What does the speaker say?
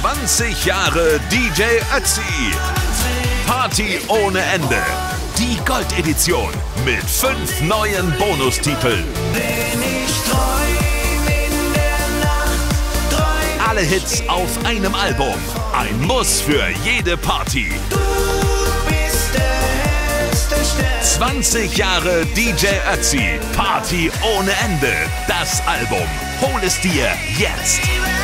20 Jahre DJ Ötzi. Party ohne Ende. Die Goldedition mit 5 neuen Bonustiteln. Alle Hits auf einem Album. Ein Muss für jede Party. 20 Jahre DJ Ötzi. Party ohne Ende. Das Album. Hol es dir jetzt.